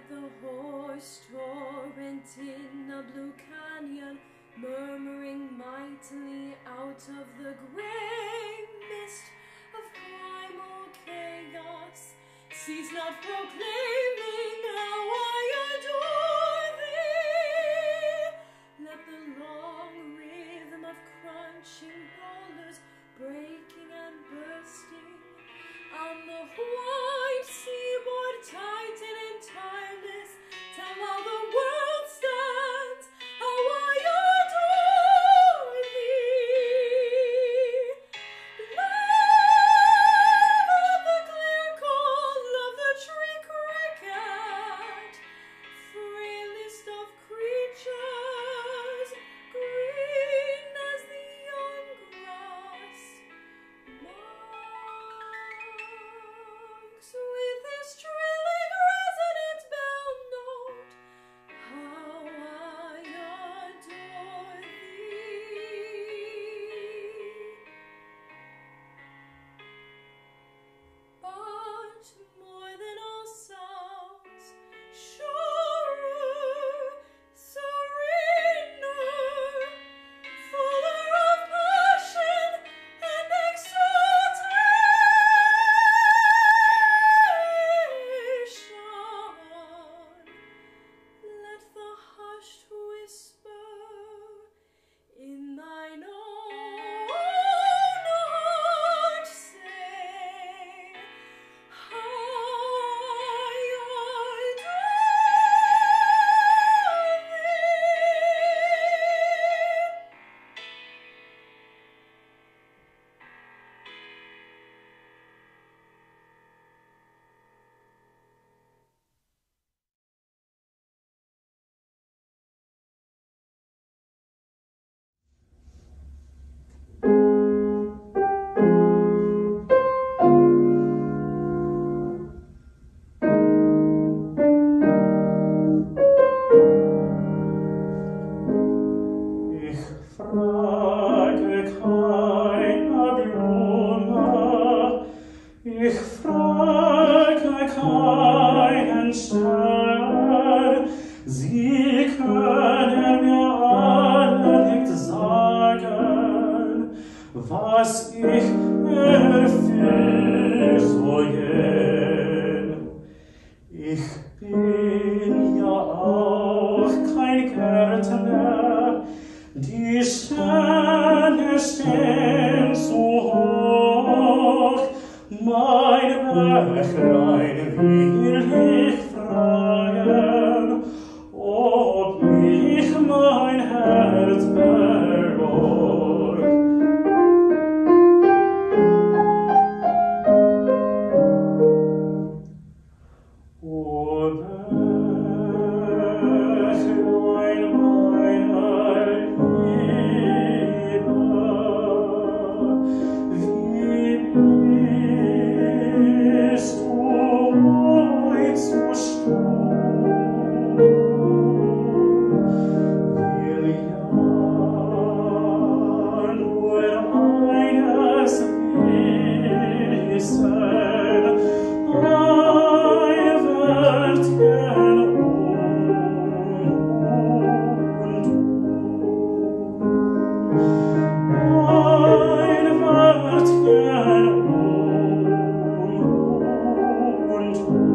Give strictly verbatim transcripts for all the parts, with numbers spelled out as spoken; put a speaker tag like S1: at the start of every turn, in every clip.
S1: the hoarse torrent in a blue canyon, murmuring mightily out of the grey mist of primal chaos, cease not proclaiming how I adore thee. Let the long rhythm of crunching boulders breaking and bursting on the white seaboard titan and tireless tell all the world stands how I adore thee. Love of the clear call of the tree cricket, frailest of creatures, green as the young grass, marks with his trilling resonant bell note how I adore thee. But more than all sounds, surer, serener, fuller of passion and exaltation, let the hushed whisper in thine own heart say how I adore
S2: Ich frage keine Blume, ich frage keinen Stern, sie können mir alle nicht sagen, was ich erfüll soll. Ich bin ja auch kein Gärtner, die Sterne stehen zu hoch, mein Bächlein will ich fragen, ob mich mein Herz beruhigt. O Bächlein meiner Liebe, wie bist du heut so stumm? Will ja nur eines wissen, ein Wörtchen und du, ein Wörtchen und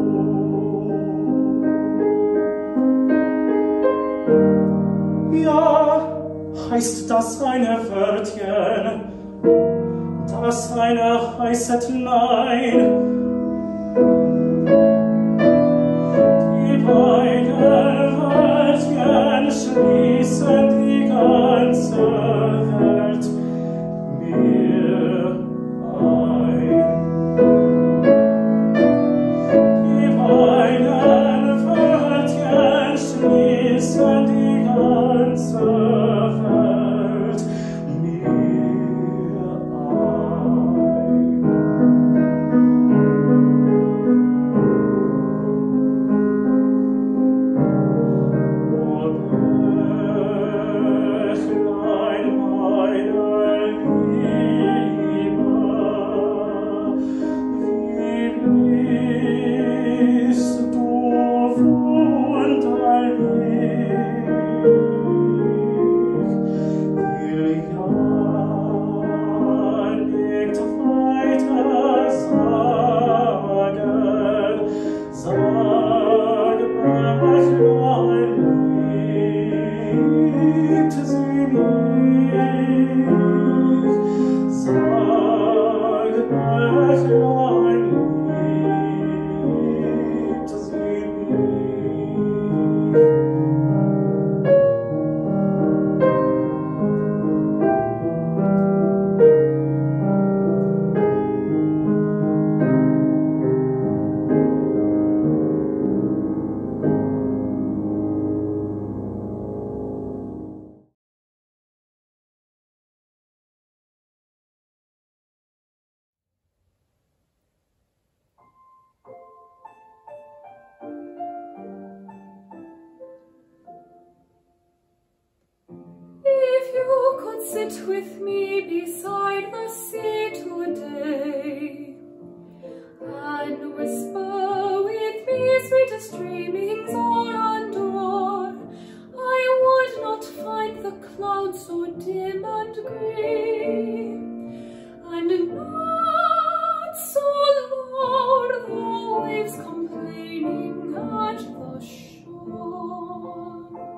S2: du. Ja, heißt das eine Wörtchen, das eine heißet Nein. Die beiden Wörtchen schließen die ganze Welt mir ein. Die beiden Wörtchen schließen die ganze Welt mir ein. Bist du
S1: sit with me beside the sea today, and whisper with me sweetest dreamings o'er and o'er, I would not find the clouds so dim and grey, and not so loud the waves complaining at the shore.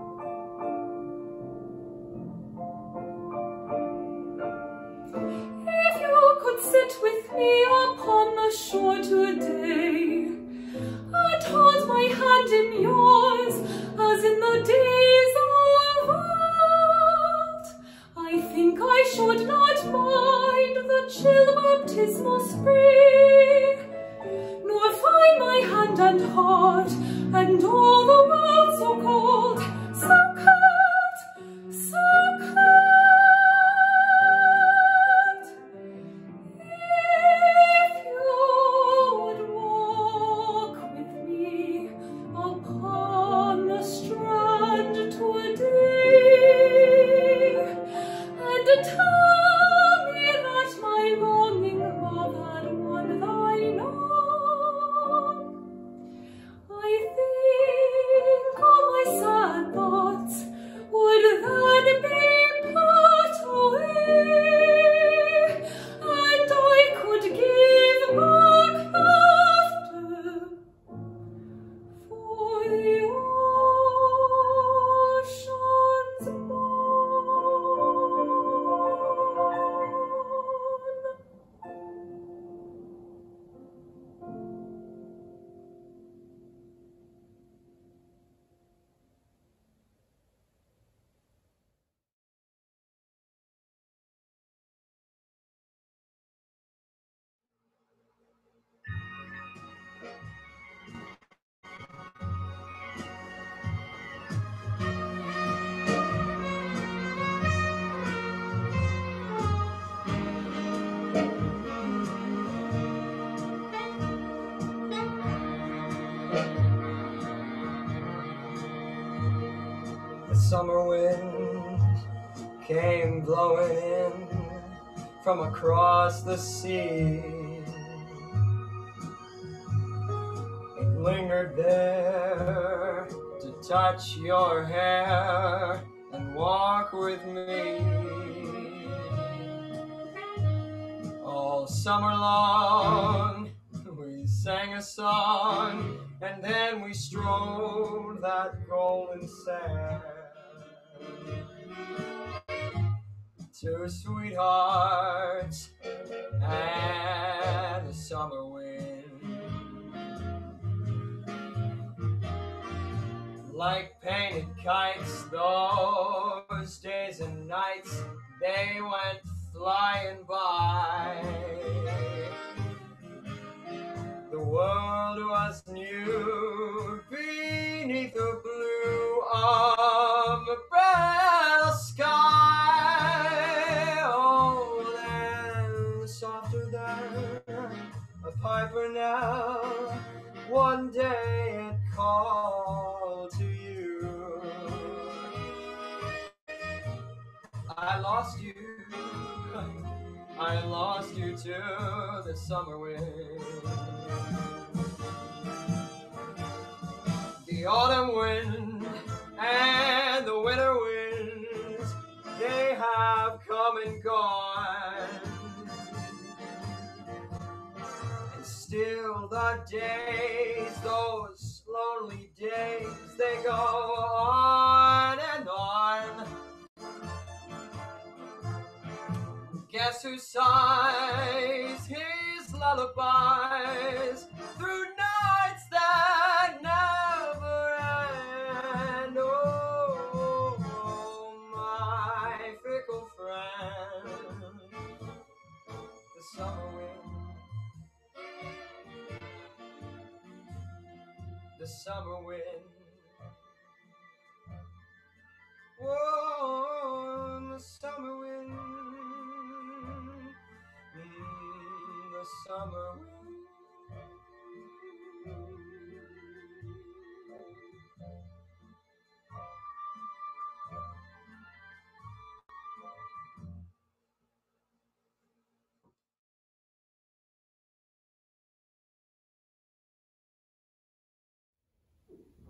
S1: If you could sit with me upon the shore today, and hold my hand in yours as in the days of old, I think I should not mind the chill baptismal spring, nor find my hand and heart and all the world so cold, so cold, so cold. If you would walk with me upon the strand today, and tell me that my longing love had won thine own, I think all my sad thoughts would then be put away, and I could give back laughter for the ocean's moan.
S3: The summer wind came blowing in from across the sea. It lingered there to touch your hair and walk with me. All summer long we sang a song, and then we strode that golden sand. Two sweethearts and a summer wind, like painted kites, those days and nights, they went flying by. The world was new beneath the blue umbrella sky. Oh, then softer than a piper now, one day it called to you. I lost you, I lost you to the summer wind. The autumn wind and the winter winds, they have come and gone, and still the days, those lonely days, they go on and on. Guess who sighs his lullabies through nights that never end? Oh, my fickle friend, the summer wind, the summer wind. Whoa, the summer wind. The summer wind.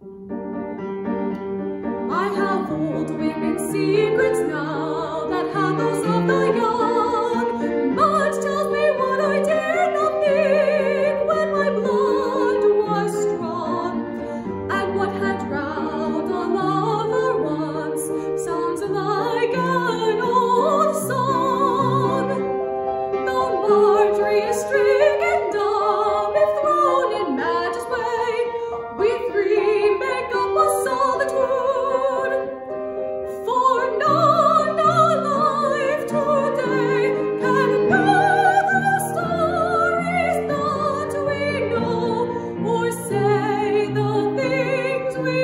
S1: I have old women's secrets now that have those of the young. Much tells me what I dared not think when my blood was strong, and what had drowned a lover once sounds like an old song. Though Marjorie is stricken dumb, if thrown in Madge's way, we three make up a solitude. For none alive today can know the stories that we know, or say the things we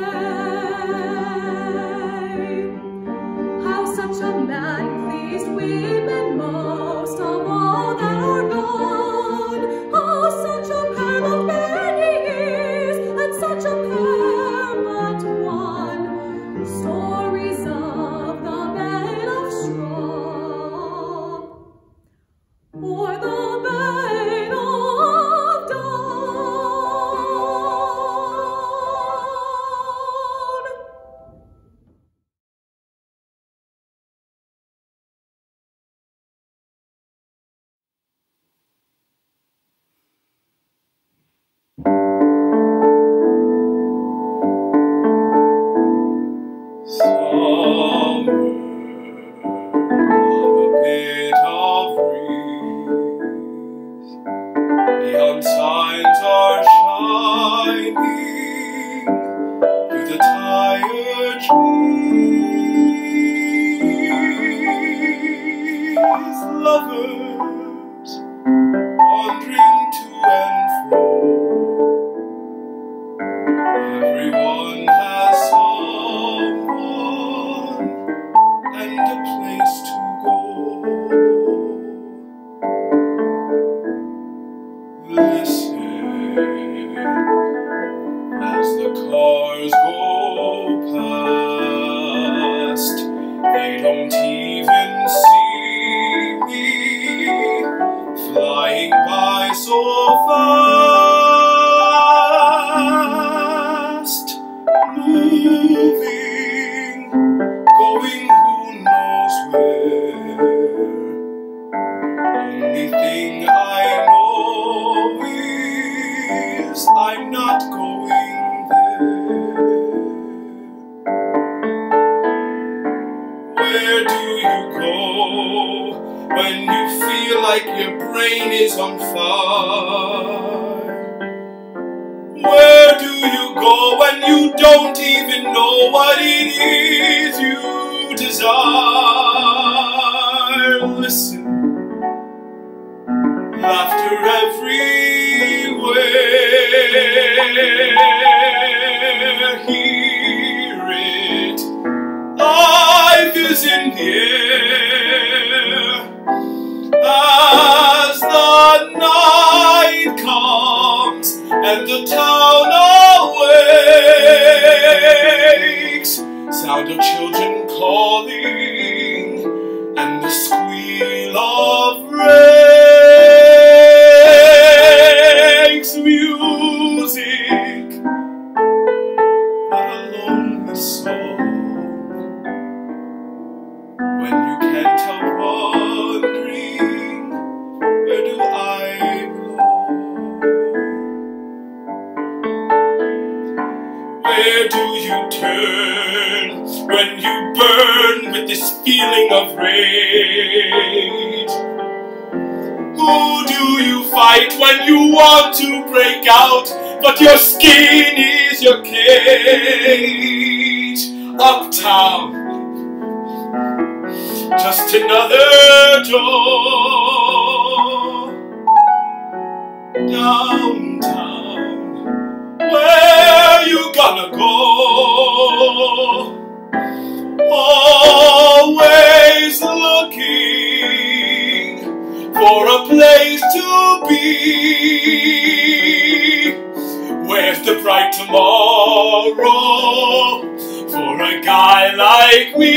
S1: say. How such a man pleased women most of all that are gone. How such a pair loved many years, and such a pair but one. Stories of the bed of straw, or the bed of down.
S3: Somewhere on a bit of breeze, neon signs are shining through the tired trees. Lovers wandering to and fro. Everyone has someone and a place to go. Listen as the cars go past. They don't even see me flying by so fast. Moving, going who knows where. Only thing I know is I'm not going there. Where do you go when you feel like your brain is on fire? Where do you go when you don't even know what it is you desire? Listen, laughter everywhere. Hear it, life is in the air. As the night comes and the town awakes, sound of children calling and the squeal of rakes. Music, not a lonely song, when you can't help wondering, where do I belong? Where do you turn when you burn with this feeling of rage? Who do you fight when you want to break out, but your skin is your cage? Uptown, just another door. Downtown, where you gonna go? Always looking for a place to be. Where's the bright tomorrow for a guy like me?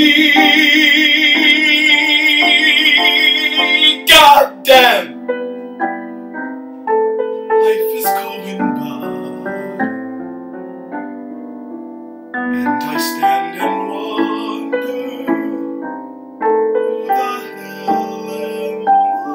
S3: God damn, life is going by.
S2: and I stand and wonder who the hell am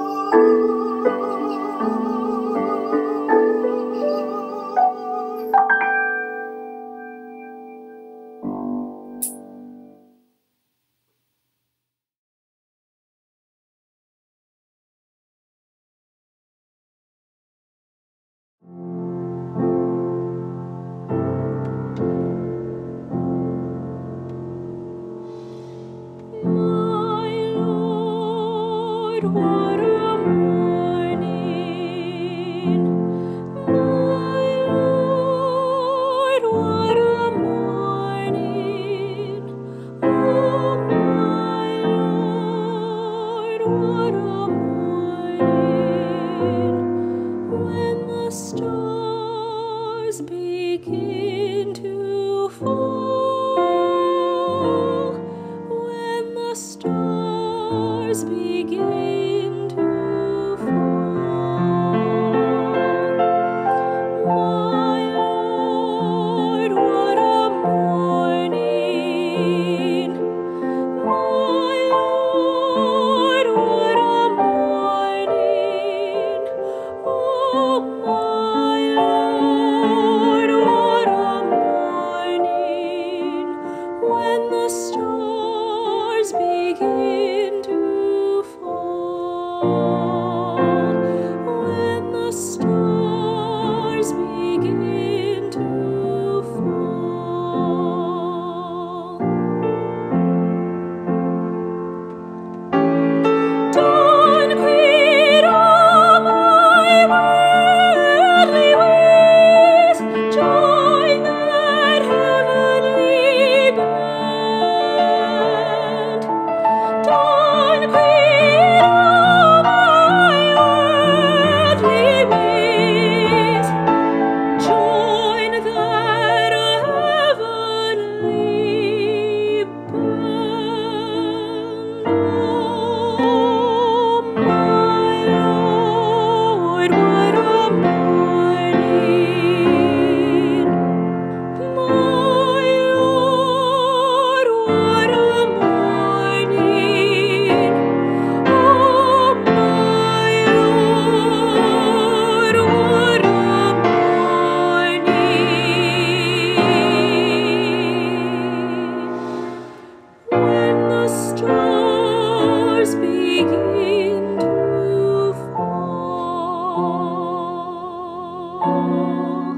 S1: My Lord, what a morning! My Lord, what a morning! Oh, my Lord, what a morning! When the stars begin to fall, when the stars begin to fall. My Lord, what a morning! My Lord, what a morning! Oh, my Lord, what a morning! When the stars begin to fall, when the stars begin to fall. Don't quit all my worldly ways, join that heavenly band. Don't quit all my worldly ways, join that heavenly band. Oh, my Lord, what a morning! My Lord, what a morning! Oh, my Lord, what a morning! When the stars begin to fall.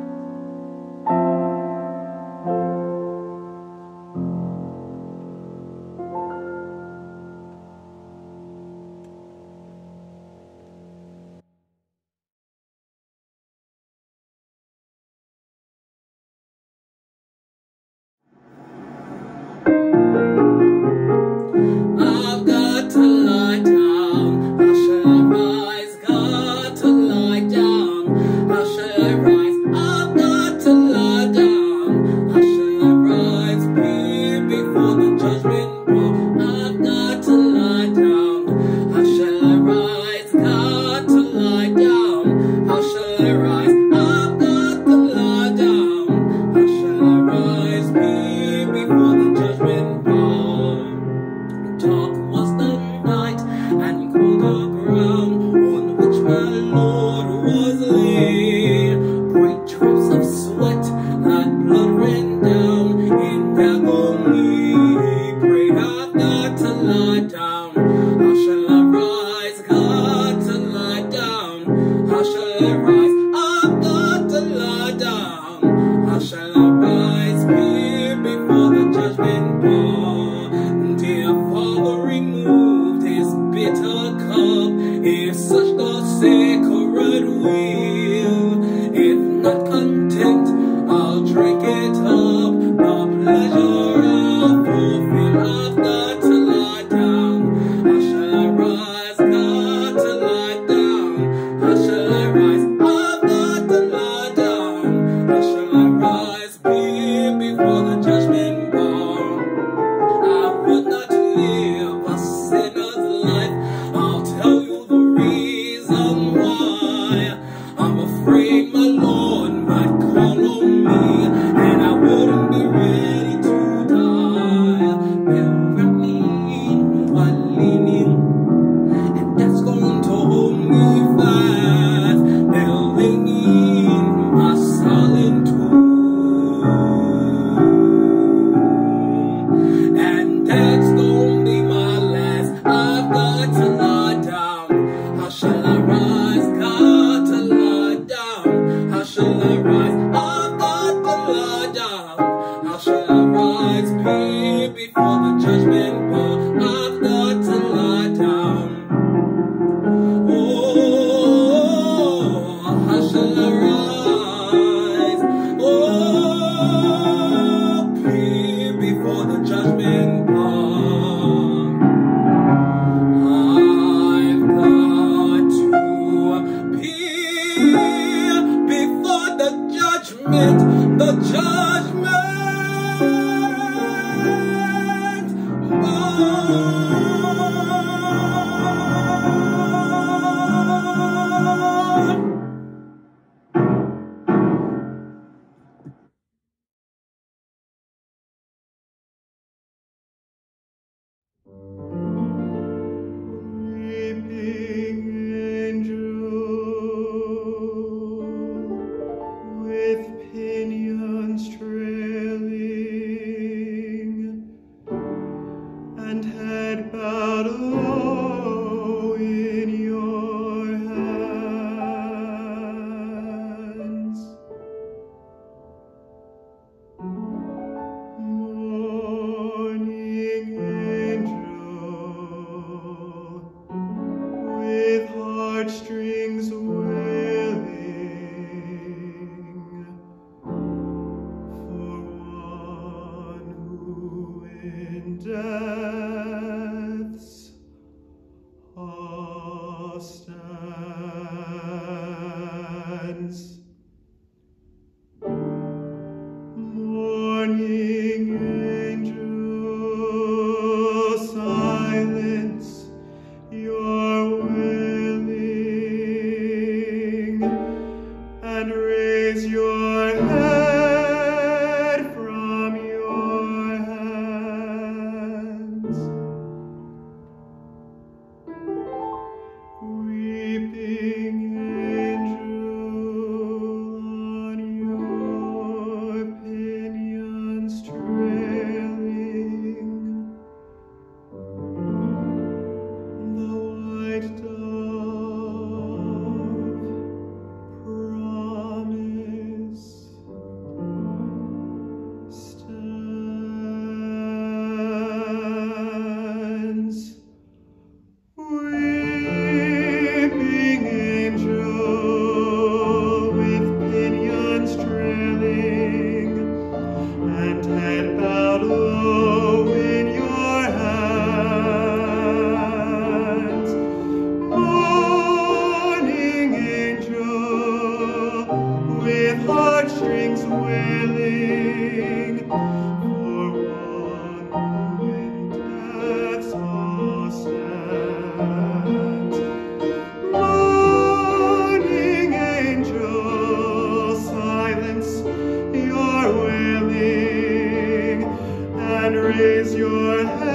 S3: I've got to lie down. How shall I rise? Got to lie down. How shall I rise? I've got to lie down. How shall I rise? Be before the judgment bar. I've got to lie down. How shall I rise? Got to lie down. How shall I rise? I've got to lie down. How shall I rise? Be before the judgment bar. Dark was the night, and cold the ground on which my Lord was laid. Great drops of sweat, like blood ran down in agony. He prayed, I've got to lie down. How shall I rise? Got to lie down. How shall I rise? I've got to lie down. How shall I rise? Here before the judgment bar. Dear Father, remove this bitter cup, if such the sacred will. If not content, I'll drink it up. The pleasure I'll fulfill. I've got to lie down. How shall I rise? Got to lie down. How shall I rise? I've got to lie down. How shall I rise? Be before the judgment bar. I would not live a sinner's life. I'll tell you the reason why. I'm afraid my Lord might call on me, and I wouldn't be ready.
S2: death's stands. Morning angel, silence your wailing, and raise your head from your hands. Weeping angel, on your pinions trailing, the white dove promise stands. Weeping angel, with pinions trailing, and head bowed low in your hands. Morning angel, with heartstrings wailing, for one who in death's hall stands. Morning angel, silence your wailing, and raise your head